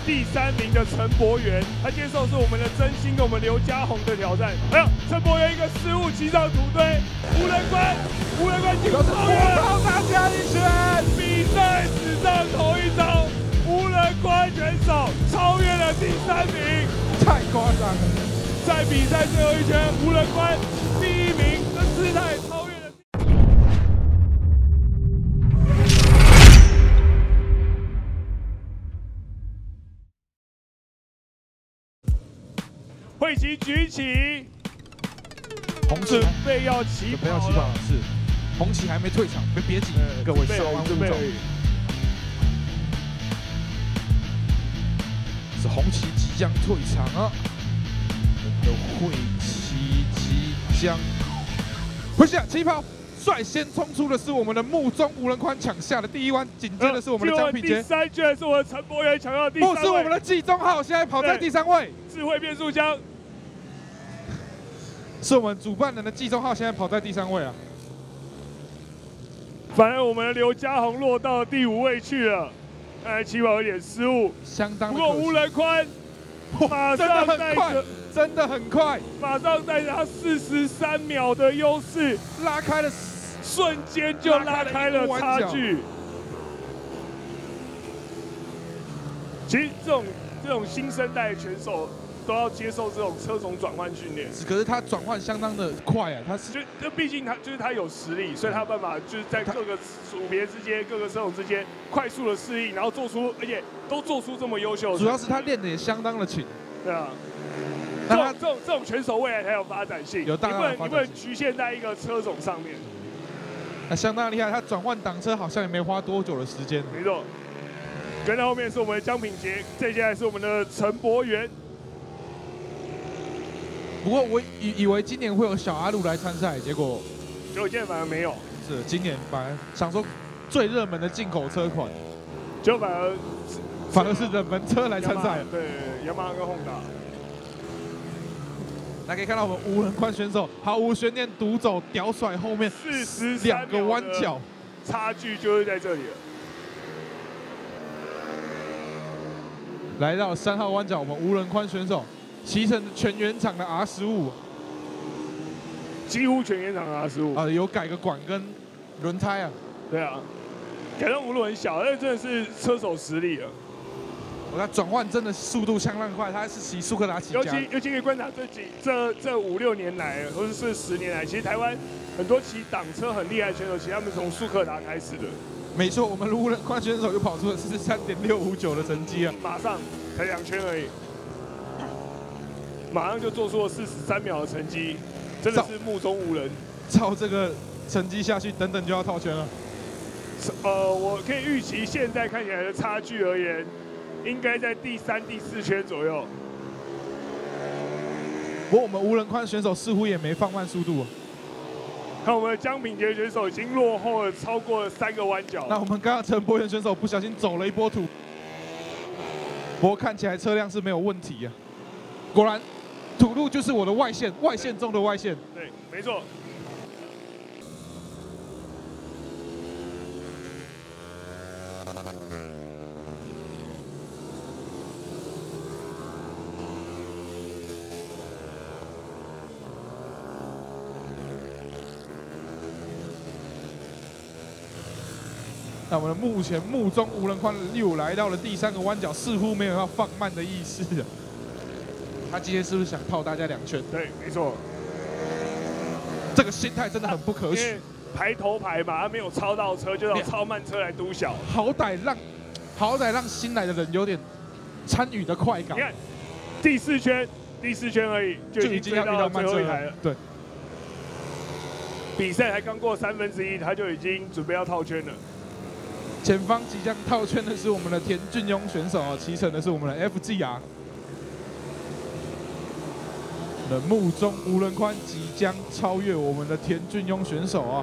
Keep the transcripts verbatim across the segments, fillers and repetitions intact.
第三名的陈柏元，他接受是我们的真心跟我们刘家宏的挑战。哎呦，陈柏元一个失误骑上土堆，无人关，无人关进超越， 超大家一拳， 比赛史上头一招，无人关选手超越了第三名， 太夸张了！ 在比赛最后一圈，无人关第一名的姿态超越了。 会旗举起， 红旗准备要起跑准备要起跑了，是红旗还没退场，别别急，各位稍安勿躁。是红旗即将退场啊！我们的会旗即将回下起跑，率先冲出的是我们的木中无人宽抢下的第一弯，紧接着是我们的江品杰， 第三圈是我们的陈柏元抢到第三位， 不是我们的季中浩，现在跑在第三位。 智慧变速箱是我们主办人的季中浩，现在跑在第三位啊。 反而我们的刘家宏落到第五位去了，看来起跑有点失误， 相当不过无人宽马上带着， 真的很快， 马上带着他四十三秒的优势， 拉开了， 瞬间就拉开了差距。其实这种这种新生代的选手。 都要接受这种车种转换训练， 可是他转换相当的快啊！他是就就毕竟他就是他有实力，所以他有办法就是在各个组别之间、各个车种之间快速的适应，然后做出，而且都做出这么优秀。 主要是他练的也相当的勤。 对啊，这种这种这种选手未来才有发展性， 有大量的发展性。 你不能你不能局限在一个车种上面。 那相当厉害，他转换挡车好像也没花多久的时间。 没错，跟在后面是我们的江品杰，接下来是我们的陈柏元。 不过我以以为今年会有小阿路来参赛，结果结果今年反而没有。 是今年反而想说最热门的进口车款， 结果反而反而是冷门车来参赛。 对，雅马哈跟 Honda。 那可以看到我们无人宽选手毫无悬念独走，屌甩后面四十两个弯角， 差距就是在这里了。 来到三号弯角，我们无人宽选手。 骑乘全原厂的 R 十五， 几乎全原厂的 R 十五啊，有改个管跟轮胎啊。 对啊，改成五轮很小，但真的是车手实力了。 我看转换真的速度相当快，他是骑速克达起家。 尤其尤其可以观察这几这这五六年来，或者是十年来，其实台湾很多骑挡车很厉害的选手，其实他们从速克达开始的。 没错，我们无人宽选手又跑出了是三点六五九的成绩啊， 马上才两圈而已。 马上就做出了四十三秒的成绩，真的是目中无人。 照这个成绩下去，等等就要套圈了。 呃，我可以预期现在看起来的差距而言，应该在第三、第四圈左右。 不过我们无人宽选手似乎也没放慢速度、啊。 看我们的江品杰选手已经落后了超过了三个弯角。 那我们刚刚陈柏元选手不小心走了一波土，不过看起来车辆是没有问题啊。果然。 土路就是我的外线，外线中的外线。 对，没错。 那我们目前目中无人宽六来到了第三个弯角，似乎没有要放慢的意思。 他今天是不是想套大家两圈？ 对，没错。 这个心态真的很不可取。 排头排嘛，他没有超到车，就用超慢车来督小。 好歹让，好歹让新来的人有点参与的快感。 你看，第四圈，第四圈而已，就已经追到最后一台了。 对。 比赛才刚过三分之一，他就已经准备要套圈了。 前方即将套圈的是我们的田俊庸选手啊，骑乘的是我们的 F G R。 的目中无人宽即将超越我们的田俊庸选手啊！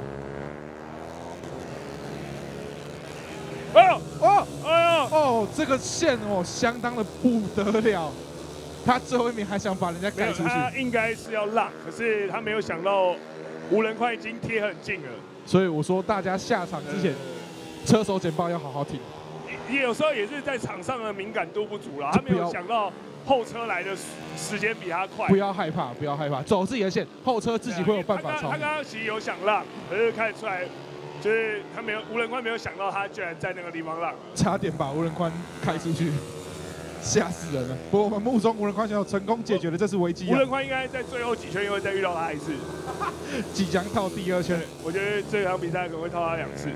哎呦哦哎呦哦，这个线哦相当的不得了，他最后一名还想把人家盖出去， 他应该是要让，可是他没有想到无人宽已经贴很近了， 所以我说大家下场之前，车手简报要好好听。 也有时候也是在场上的敏感度不足啦，他没有想到后车来的时间比他快。 不要害怕，不要害怕，走自己的线，后车自己会有办法超。 他刚刚其实有想让，可是看得出来，就是他没有吴仁宽没有想到他居然在那个地方让， 差点把吴仁宽开出去。 吓死人了！不过我们目中吴仁宽选手成功解决了这次危机、啊。 吴仁宽应该在最后几圈又会再遇到他一次， 即将套第二圈。 我觉得这场比赛可能会套他两次。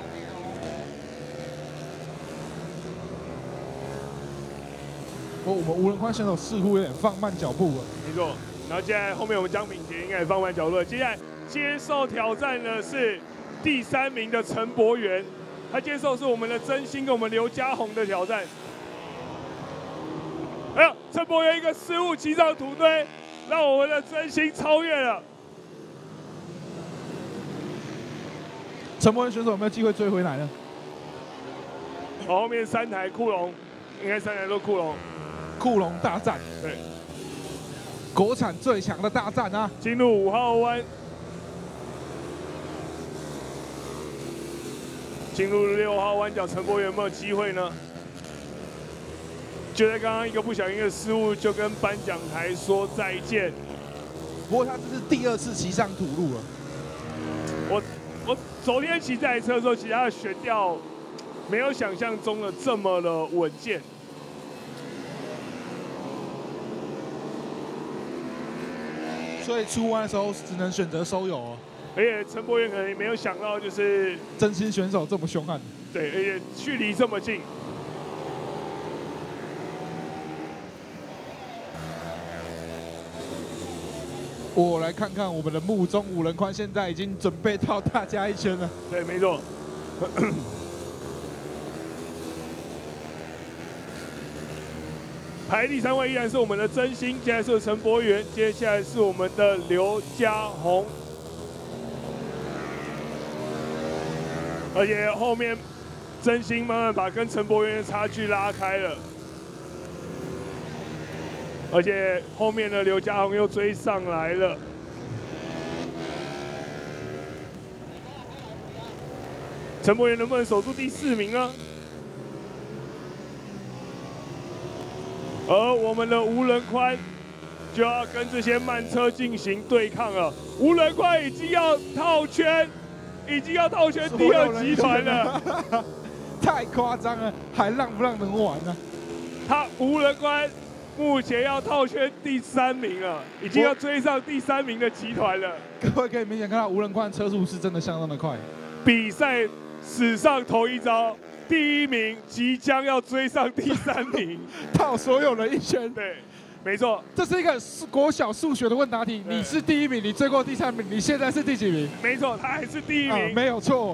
不过我们吴仁宽选手似乎有点放慢脚步了。 没错，然后接下来后面我们江品杰应该也放慢脚步了。接下来接受挑战的是第三名的陈柏元，他接受是我们的真心跟我们刘家宏的挑战。 哎呦，陈柏元一个失误骑上土堆，让我们的真心超越了。 陈柏元选手有没有机会追回来呢？ 后面三台库龙，应该三台都库龙。 库龙大战， 对， 国产最强的大战啊！ 进入五号弯，进入六号弯角，陈柏元有没有机会呢？ 就在刚刚一个不小心的失误，就跟颁奖台说再见。 不过他这是第二次骑上土路了。 我我昨天骑这台车的时候，其实它的悬吊没有想象中的这么的稳健。 所以出弯的时候只能选择收油哦。 而且陈柏元可能也没有想到，就是真心选手这么凶悍。 对，而且距离这么近。 我来看看我们的目中吴仁宽，现在已经准备套大家一圈了。 对，没错。排第三位依然是我们的真心，接下来是陈柏元，接下来是我们的刘家宏，而且后面真心慢慢把跟陈柏元的差距拉开了。 而且后面的刘家宏又追上来了，陈柏元能不能守住第四名呢？而我们的吴仁宽就要跟这些慢车进行对抗了。吴仁宽已经要套圈，已经要套圈第二集团了， 太夸张了，还让不让人玩呢、啊？ 他吴仁宽。 目前要套圈第三名了，已经要追上第三名的集团了。 各位可以明显看到吴仁宽的车速是真的相当的快。 比赛史上头一招，第一名即将要追上第三名， 套所有人一圈。 对，没错， 这是一个国小数学的问答题。你是第一名，你追过第三名，你现在是第几名？ 没错，他还是第一名， 啊、没有错。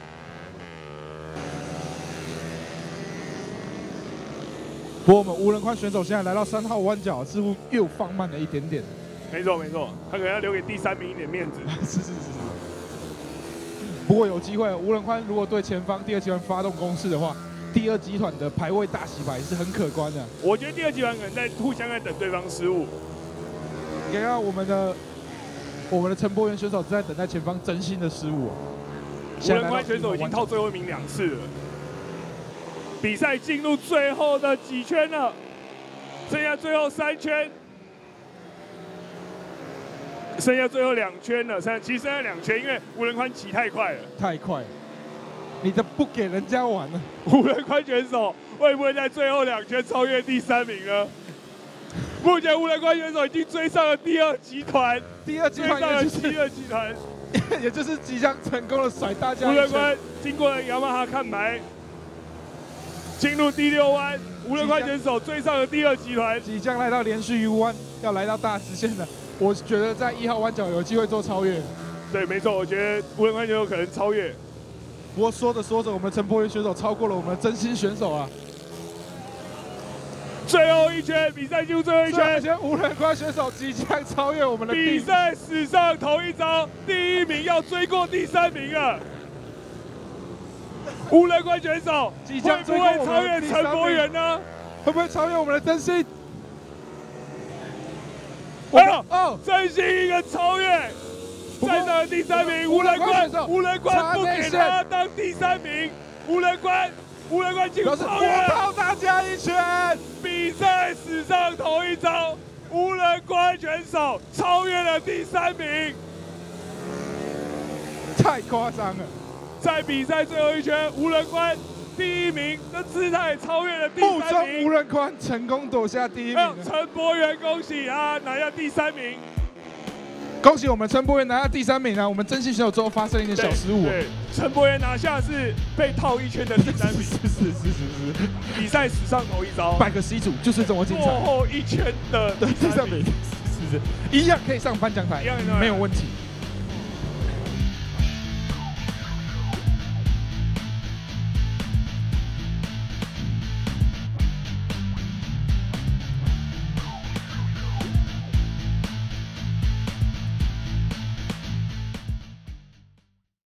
不过我们吴仁宽选手现在来到三号弯角，似乎又放慢了一点点。 没错没错，他可能要留给第三名一点面子。 是是是是。不过有机会，吴仁宽如果对前方第二集团发动攻势的话，第二集团的排位大洗牌是很可观的。 我觉得第二集团可能在互相在等对方失误。 你看看我们的我们的陈柏元选手正在等待前方真心的失误。 吴仁宽选手已经套最后一名两次了。 比赛进入最后的几圈了，剩下最后三圈，剩下最后两圈了。剩其实剩下两圈，因为吴仁宽骑太快了， 太快了，你的不给人家玩了。 吴仁宽选手会不会在最后两圈超越第三名呢？目前吴仁宽选手已经追上了第二集团， 第二集团追上了第二集团， 也就是即将成功的甩大家。 吴仁宽经过了雅马哈看牌。 进入第六弯，吴仁宽选手追上了第二集团， 即将来到连续弯，要来到大直线了。我觉得在一号弯角有机会做超越。 对，没错，我觉得吴仁宽选手可能超越。 不过说着说着，我们的陈柏元选手超过了我们的真心选手啊！ 最后一圈，比赛进入最后一圈， 圈吴仁宽选手即将超越我们的比赛史上头一招，第一名要追过第三名了。 吴仁宽选手会不会超越陈柏元呢？ 会不会超越我们的真心？ 哎呦，哦，真心一个超越，站上了第三名。吴仁宽，吴仁宽不给他当第三名。吴仁宽无人关进入表示超越我跑大家一拳， 比赛史上头一招，无人关选手超越了第三名。 太夸张了！ 在比赛最后一圈，无人关第一名的姿态超越了第目三名。 中无人宽成功夺下第一名了。 陈柏元，恭喜他拿下第三名。 恭喜我们陈柏元拿下第三名啊！我们真心选手最后发生一点小失误。 对，陈柏元拿下是被套一圈的第三名， 是是是是是， 比赛史上头一招， 百个 C 组就是这么精彩。 落后一圈的第三名，是是，一样可以上颁奖台， 一样的没有问题。